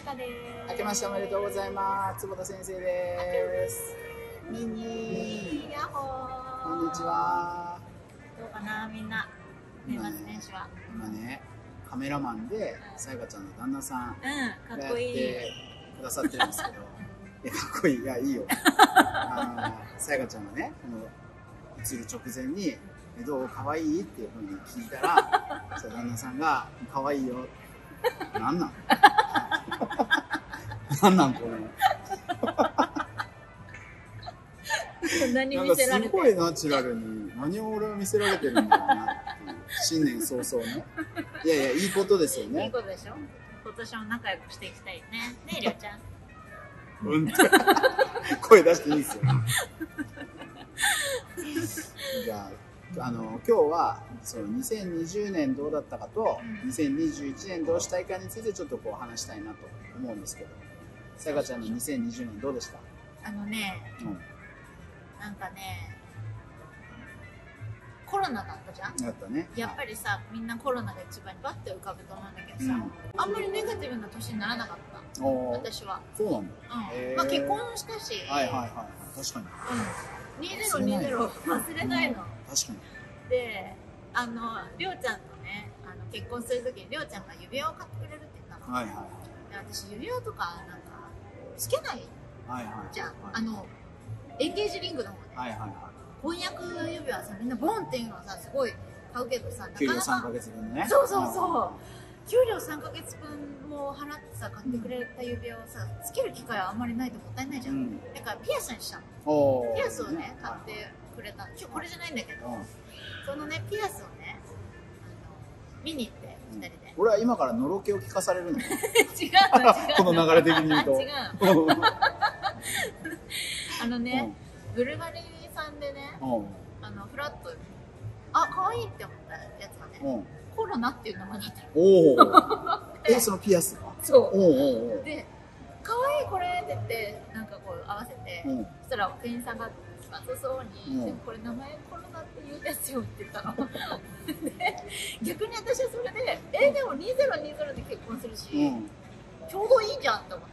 かです。 明けましておめでとうございます。坪田先生です。ミンニー。 ヤッホー。 こんにちは。 どうかな、みんな。年末年始は。 今ね、カメラマンでさやかちゃんの旦那さんかっやっこいい。 てくださってるんですけど、いやかっこいい、いやいいよ。さやかちゃんがね、この映る直前にどう可愛いっていうふうに聞いたら、そ旦那さんが可愛いよ。なんなん？なんなんこれ。 何見せられてる？ すごいナチュラルに何を俺は見せられてるんだろうなっていう新年早々ね。いやいやいいことですよね。 いいことでしょ。今年も仲良くしていきたいよね。ねえりょうちゃん。 声出していいですよ。じゃあ今日はその2020年どうだったかと、2021年どうしたいかについてちょっとこう話したいなと思うんですけど、さやかちゃんの2020年どうでした？ なんかね、コロナだったじゃん。 だったね。 やっぱりさ、みんなコロナが一番にバッて浮かぶと思うんだけどさ、あんまりネガティブな年にならなかった。私は。 そうなんだ。 まあ結婚したし。 はいはいはいはい。確かに。 2020忘れないの。 確かに。 で、りょうちゃんとね、結婚するときにりょうちゃんが指輪を買ってくれるって言ったの。 はいはい。 で、私指輪とかなんかつけないじゃん。エンゲージリングの方ね。はいはいはい。婚約指輪さ、みんなボンっていうのはさ、すごい買うけどさ、 給料3ヶ月分ね。 そうそうそう。給料3ヶ月分も払ってさ、買ってくれた指輪をさ、つける機会はあんまりないともったいないじゃん。だからピアスにしたの。ピアスをね、買ってくれたの。これじゃないんだけど、そのね、ピアスをね、見に行って、2人で。 俺は今からのろけを聞かされるの？違うの、 この流れ的に言うと。 違う。ブルガリさんでね、フラット、可愛いって思ったやつがね、コロナっていう名前だったの。 そのピアスが？ そう。で、可愛いこれって言って、なんかこう合わせて、そしたら店員さんが熱そうに、でもこれ名前コロナって言うんですよって言ったの。で、逆に私はそれで、でも2020で結婚するし、ちょうどいいじゃんと思って、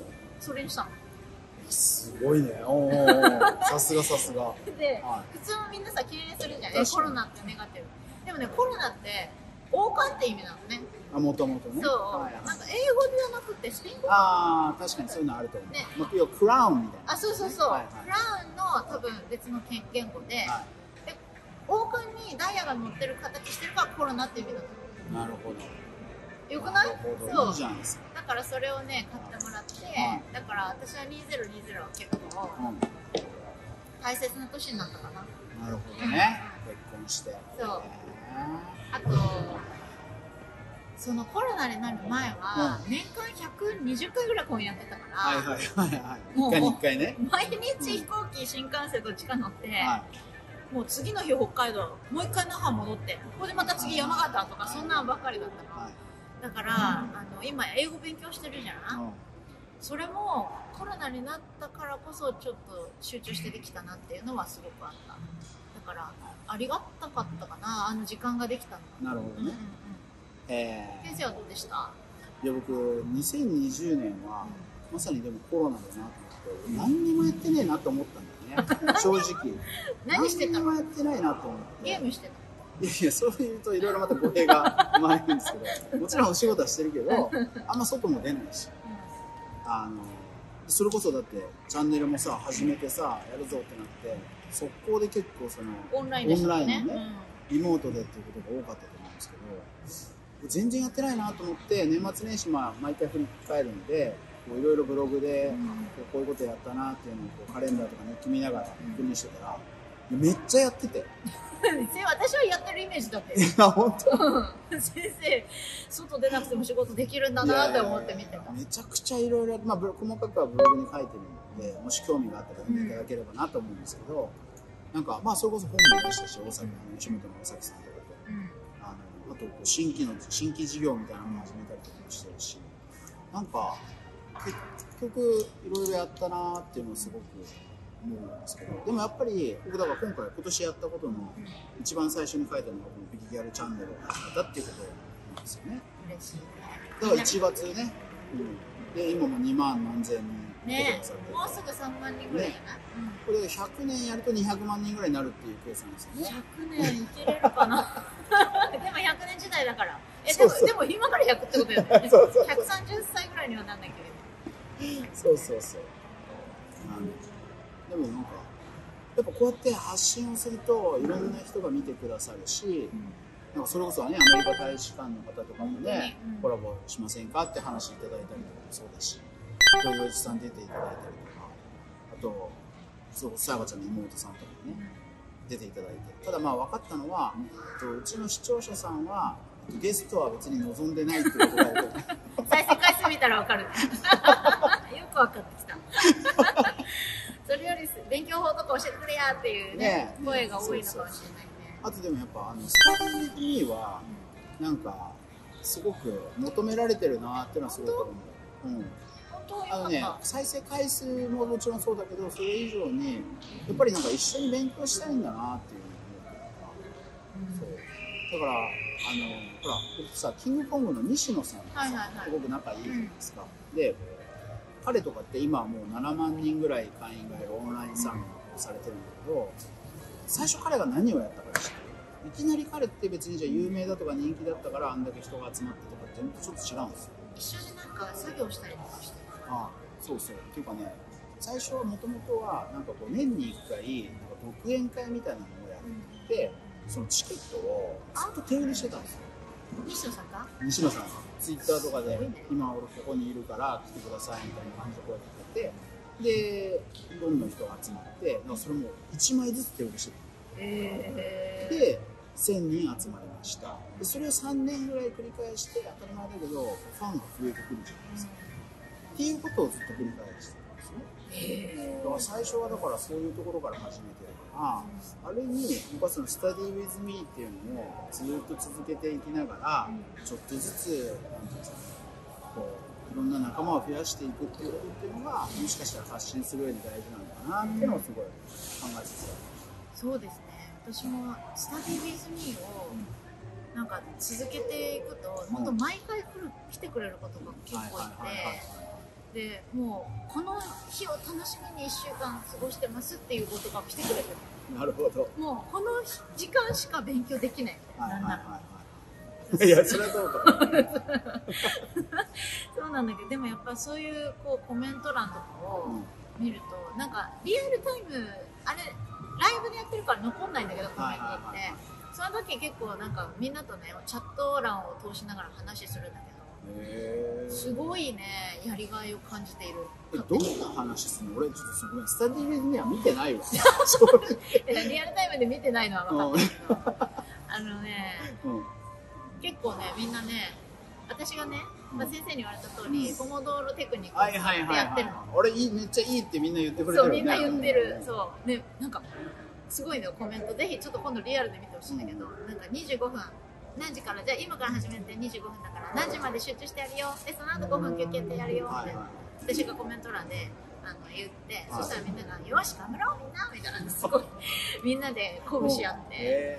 それにしたの。 すごいね。さすがさすが。 で、普通もみんなさ、気にするじゃん。コロナってネガティブ。でもね、コロナって、王冠って意味なのね。 もともとね。 そう。なんか英語ではなくて、スペイン語。 確かにそういうのあると思う。ね。要はクラウンみたいな。 そうそうそう。クラウンの多分別の言語で、王冠にダイヤが乗ってる形してるからコロナって意味なの。 なるほど。 よくない？ そう。いいじゃないですか。 だからそれをね、買ってもらって、だから私は2020は結構大切な年になったかな。 なるほどね。結婚して。 そう。あと、そのコロナになる前は年間120回ぐらい婚やってたから、 もう1回ね。 毎日飛行機、新幹線と地下乗って、もう次の日北海道、もう1回那覇戻って、ここでまた次山形とかそんなんばっかりだったの。だから今英語勉強してるじゃん。それもコロナになったからこそちょっと集中してできたなっていうのはすごくあった。だからありがたかったかな、時間ができたの。 なるほどね。 先生はどうでした？ いや僕2020年はまさにでもコロナだなと思って、何にもやってねえなと思ったんだよね。正直。 何してたの？ 何にもやってないなと思って。 ゲームしてた。 いやそう言うといろいろまた語弊が生まれるんですけど、もちろんお仕事はしてるけど、あんま外も出ないし、それこそだってチャンネルもさ始めてさやるぞってなって速攻で結構そのオンラインでね、 リモートでっていうことが多かったと思うんですけど、全然やってないなと思って年末年始毎回振り返るのでいろいろブログでこういうことやったなっていうのをカレンダーとか日記見ながら確認してたらめっちゃやってて。 私はやってるイメージだって。 いや本当。 先生外出なくても仕事できるんだなって思って見てた。 めちゃくちゃいろいろ、細かくはブログに書いてるので、もし興味があったら見ていただければなと思うんですけど、なんかそれこそ本も出したし、大崎の吉本の大崎さんとかと、あと新規事業みたいなのも始めたりとかもしてるし、なんか結局いろいろやったなっていうのをすごく思うんですけど、でもやっぱり僕だから今年やったことの一番最初に書いたのがこのビギギャルチャンネルを始めたっていうことなんですよね。 嬉しい。 だから1月ね、 で今も2万何千人ね、もうすぐ3万人ぐらいじゃない？ これ100年やると200万人ぐらいになるっていう計算ですよね。 100年いけれるかなでも100年時代だから。でも今から100ってことよね。130歳ぐらいにはなんなきゃいけない。 そうそうそう。でもなんかやっぱこうやって発信をするといろんな人が見てくださるし、なんかそれこそはね、アメリカ大使館の方とかもね、コラボしませんかって話いただいたりとかもそうだし、土井さん出ていただいたりとか、あとさやかちゃんの妹さんとかもね、出ていただいて、ただまあ分かったのは、うちの視聴者さんはゲストは別に望んでないってことだよね。 再生回数見たら分かる。よく分かってきた。それより勉強法とか教えてくれやっていうね、声が多いのかもしれないね。 あとでもやっぱスタディー・ウィズ・ミーはなんかすごく求められてるなっていうのはすごく思う。再生回数ももちろんそうだけど、それ以上にやっぱりなんか一緒に勉強したいんだなっていうのを思ってるから、そうだからほら僕さ、キングコングの西野さんとすごく仲いいじゃないですか。で彼とかって今はもう7万人ぐらい会員がいるオンラインサロンをされてるんだけど、最初彼が何をやったか知ってる？いきなり彼って別にじゃあ有名だとか人気だったからあんだけ人が集まってとかってちょっと違うんですよ。 一緒になんか作業したりとかしてる。 そうそう。っていうかね、最初はもともとはなんかこう年に1回なんか独演会みたいなのをやって、そのチケットをずっと手売りしてたんですよ。 西野さんが？ 西野さんがツイッターとかで、今俺ここにいるから来てくださいみたいな感じでこうやってやってて、どんどん人が集まって、それも1枚ずつ手売りしてた。で1000人集まりました。でそれを3年ぐらい繰り返して当たり前だけどファンが増えてくるじゃないですか、っていうことをずっと繰り返してたんですね。だから最初はだからそういうところから始めてるから、ある意味僕はそのスタディー・ウィズ・ミーっていうのをずっと続けていきながら、ちょっとずつなんていうんですかね、こういろんな仲間を増やしていくっていうことっていうのがもしかしたら発信する上で大事なのかなっていうのをすごい考えてて、 そうですね。私もスタディー・ウィズ・ミーをなんか続けていくと、本当毎回来てくれることが結構いて、でもうこの日を楽しみに1週間過ごしてますっていうことが来てくれる。 なるほど。 もうこの時間しか勉強できない。 いや、それはどうか。 そうなんだけど、でもやっぱそういうこうコメント欄とかを見ると、なんかリアルタイムあれライブでやってるから残んないんだけど、コメントって、その時結構なんかみんなとねチャット欄を通しながら話するんだけど、すごいねやりがいを感じている。 どんな話するの？俺ちょっとすごいスタディー・ウィズ・ミーは見てないわ。 リアルタイムで見てないのは分かんないけど、結構ねみんなね、私がね、先生に言われた通りポモドーロテクニックをやってるの。 俺めっちゃいいってみんな言ってくれてるよね。 そうみんな言ってる。そうね、なんかすごいのコメント、ぜひちょっと今度リアルで見てほしいんだけど、なんか25分何時から、じゃあ今から始めて25分だから何時まで集中してやるよ、でその後5分休憩ってやるよって私がコメント欄で言って、そしたらみんなが「よし頑張ろうみんな」みたいな、すごいみんなで鼓舞し合って、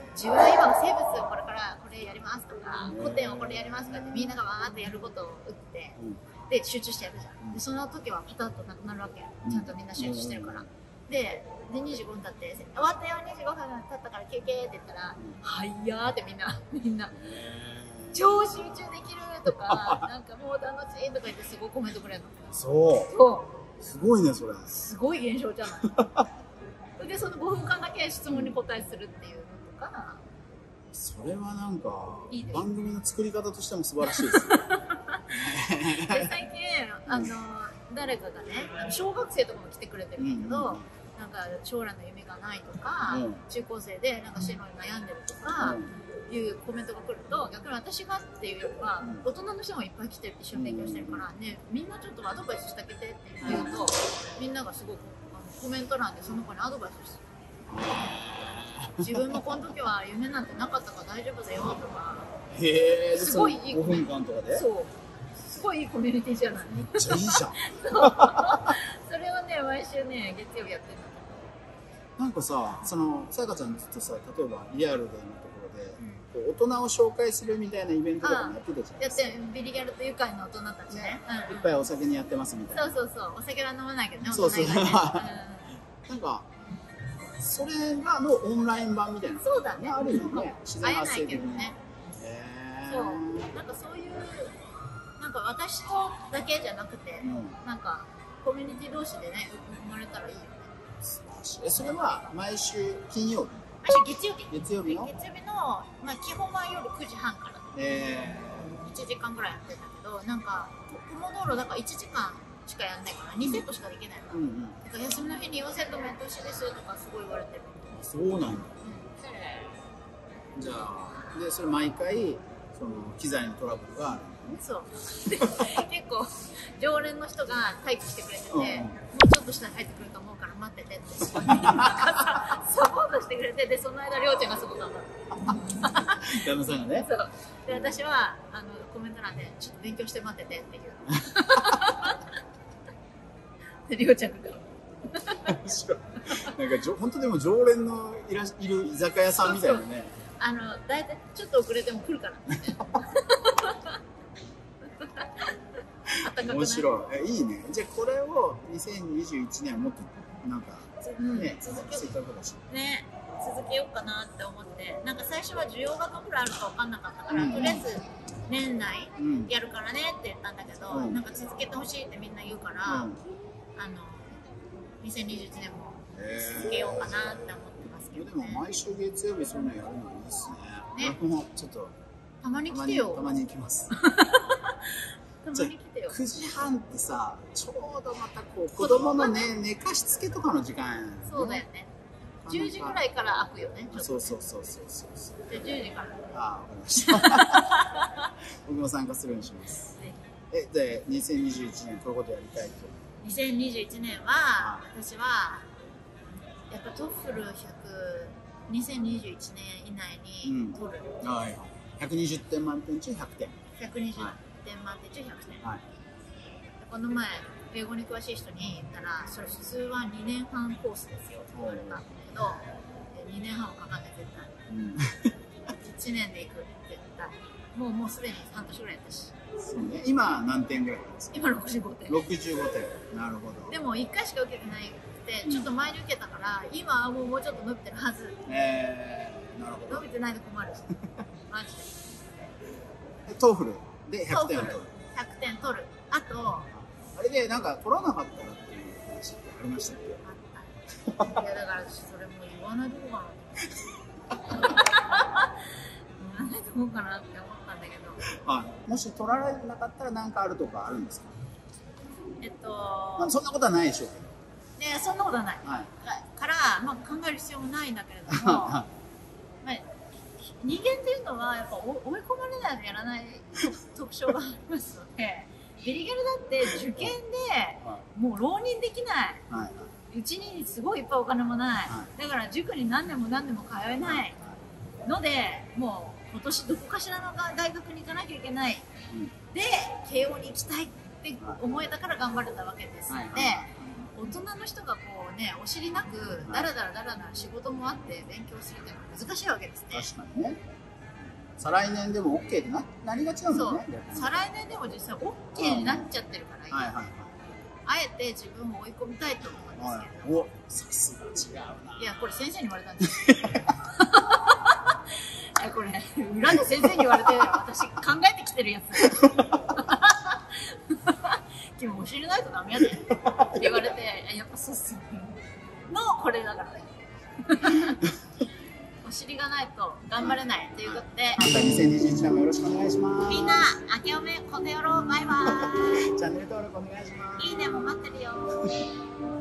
自分は今の生物をこれからこれやりますとか、古典をこれやりますとかってみんながわーってやることを打って、で集中してやるじゃん。でその時はパタッとなくなるわけよ、ちゃんとみんな集中してるから。で25分経って「終わったよ、25分経ったから休憩」って言ったら「はいやー」ってみんな超集中できるとかなんかもう楽しいとか言ってすごいコメントくれるの。 そうすごいね、それすごい現象じゃないでその5分間だけ質問に答えするっていうのとか、 それはなんかいい番組の作り方としても素晴らしいですね。 で最近誰かがね小学生とかも来てくれてるんだけど、なんか将来の夢がないとか、中高生でなんか進路に悩んでるとかいうコメントが来ると、逆に私がっていうよりは大人の人もいっぱい来て一緒に勉強してるからね、みんなちょっとアドバイスしてあげてって言うと、みんながすごくコメント欄でその子にアドバイスして自分もこの時は夢なんてなかったから大丈夫だよとか。 へえ、 すごいいい 5分間とかで。 そう、すごいいいコミュニティじゃない。 めっちゃいいじゃん。それはね毎週ね月曜日やってるんだけど、 なんかさ、さやかちゃんとさ、例えばリアルでのところで、こ大人を紹介するみたいなイベントとかもやってたじゃないですか。 やってビリギャルと愉快な大人たちね。 いっぱいお酒にやってますみたいな。 そう。お酒は飲まないけどね。 そうそう。 大人以外ねなんかそれがのオンライン版みたいな。 そうだね。 ある意味ね、自然発生的に。 そう。なんかそういうなんか私とだけじゃなくて、なんかコミュニティ同士でね生まれたらいいよね。 素晴らしい。それは毎週金曜日。 月曜日の、まあ、基本は夜9時半から、1時間ぐらいやってるんだけど、なんかポモドーロだから1時間しかやんないから2セットしかできないから、だから休みの日に4セット目やってほしいですとかすごい言われてる。 そうなんだ。じゃあでそれ毎回その機材のトラブルがある。 そう結構常連の人が待機してくれてて、もうちょっとしたら帰ってくると思うから待っててってサポートしてくれて、でその間りょうちゃんがすごかった旦那さんがね。 そうで私はコメント欄でちょっと勉強して待っててっていうでりょうちゃんが面白い。なんか本当でも常連のいる居酒屋さんみたいなね。 だいたいちょっと遅れても来るから面白い。いいね。じゃあこれを2021年もっとなんかね、せっかくだしね、続けようかなって思って、なんか最初は需要がどのくらいあるか分かんなかったから、とりあえず年内やるからねって言ったんだけど、なんか続けてほしいってみんな言うから、2021年も続けようかなって思ってますけどね。 でも毎週月曜日そういうのやるのいいっすね。僕もちょっとたまに来てよ。 たまに行きます。 たまに来てよ。 9時半ってさ、ちょうどまたこう子供のね寝かしつけとかの時間。 そうだよね。10時ぐらいから開くよね。 そう。じゃあ 10時から。 ああ、わかりました。僕も参加するようにします。で、2021年こういうことやりたいと。 2021年は私はやっぱトッフル100、2021年以内に取る。 120点満点中100点。 120点満点中100点。この前英語に詳しい人に言ったら、それ普通は2年半コースですよって言われたんだけど、2年半はかかんない絶対。1年で行くって言った。もうすでに半年ぐらいやったし。 そうね。今何点ぐらいですか？ 今65点。 65点。なるほど。 でも1回しか受けてないって、ちょっと前に受けたから、今はもうちょっと伸びてるはず。 なるほど。 伸びてないと困る。マジで。 トーフルで100点を取る。 100点取る。あと、 あれでなんか取らなかったらっていう話ってありましたっけ？ あった。いやだからそれも言わないとこかな。言わないとこかなって思ったんだけど。 もし取られなかったら何かあるとかあるんですか？ まあ、そんなことはないでしょうけど。 ね、そんなことはない。から、まあ、考える必要もないんだけれども、まあ、人間っていうのはやっぱ追い込まれないとやらない特徴がありますので、ビリギャルだって受験でもう浪人できない、うちにすごいいっぱいお金もない、だから塾に何年も通えないので、もう今年どこかしらの大学に行かなきゃいけない、で慶応に行きたいって思えたから頑張れたわけですので、大人の人がこうね、お尻なくだらだら仕事もあって勉強するっていうのは難しいわけですね。 確かにね。再来年でも OK ってなりがちなんだよね。 再来年でも実際 OK になっちゃってるから、あえて自分を追い込みたいと思うんですけど。 さすが違うな。 いや、これ先生に言われたんですよ。これ裏で先生に言われて、私考えてきてるやつ。君お尻ないとダメやでって言われて、やっぱそうっすよのこれだからね。お尻がないと頑張れないということで、 また2021年もよろしくお願いします。 みんな明けおめこてよろ、バイバーイ。 チャンネル登録お願いします。 いいねも待ってるよ。